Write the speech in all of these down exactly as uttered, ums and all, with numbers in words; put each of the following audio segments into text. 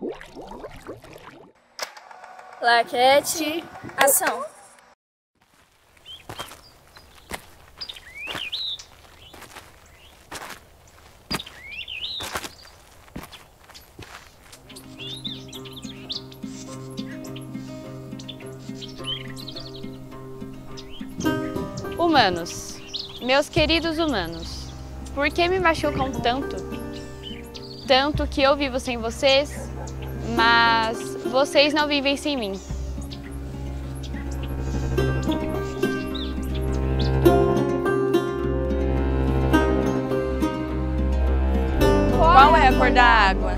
Claquete, ação. Humanos, meus queridos humanos, por que me machucam tanto? Tanto que eu vivo sem vocês, mas vocês não vivem sem mim. Qual é a cor da água?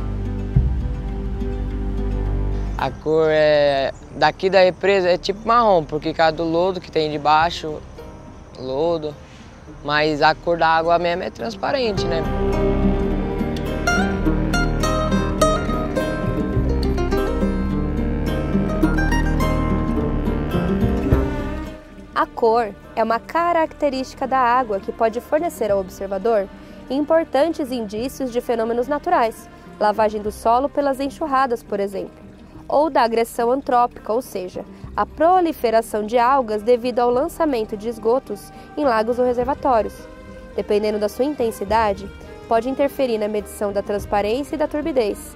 A cor é daqui da represa é tipo marrom, porque causa do lodo que tem debaixo, lodo, mas a cor da água mesmo é transparente, né? A cor é uma característica da água que pode fornecer ao observador importantes indícios de fenômenos naturais, lavagem do solo pelas enxurradas, por exemplo, ou da agressão antrópica, ou seja, a proliferação de algas devido ao lançamento de esgotos em lagos ou reservatórios. Dependendo da sua intensidade, pode interferir na medição da transparência e da turbidez.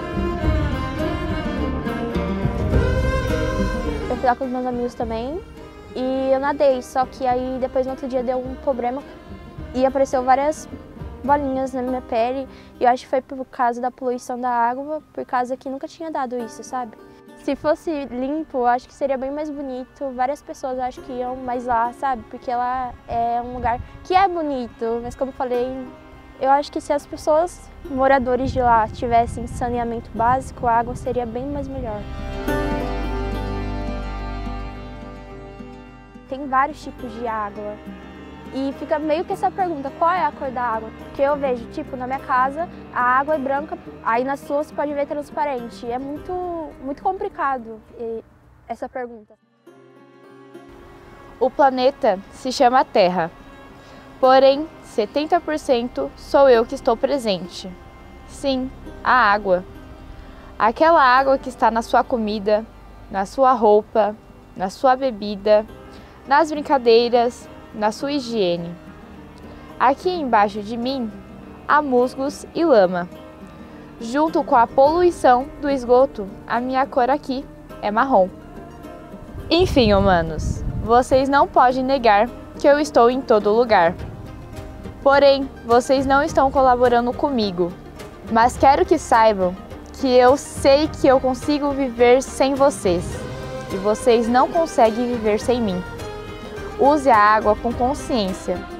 Eu fui lá com os meus amigos também e eu nadei, só que aí depois no outro dia deu um problema e apareceu várias bolinhas na minha pele e eu acho que foi por causa da poluição da água, por causa que nunca tinha dado isso, sabe? Se fosse limpo, eu acho que seria bem mais bonito, várias pessoas eu acho que iam mais lá, sabe? Porque lá é um lugar que é bonito, mas como eu falei, eu acho que se as pessoas, moradores de lá, tivessem saneamento básico, a água seria bem mais melhor. Tem vários tipos de água. E fica meio que essa pergunta, qual é a cor da água? Porque eu vejo, tipo, na minha casa, a água é branca, aí na sua você pode ver transparente. É muito, muito complicado essa pergunta. O planeta se chama Terra, porém, setenta por cento sou eu que estou presente. Sim, a água. Aquela água que está na sua comida, na sua roupa, na sua bebida, nas brincadeiras, na sua higiene. Aqui embaixo de mim há musgos e lama. Junto com a poluição do esgoto, a minha cor aqui é marrom. Enfim, humanos, vocês não podem negar que eu estou em todo lugar. Porém, vocês não estão colaborando comigo. Mas quero que saibam que eu sei que eu consigo viver sem vocês. E vocês não conseguem viver sem mim. Use a água com consciência.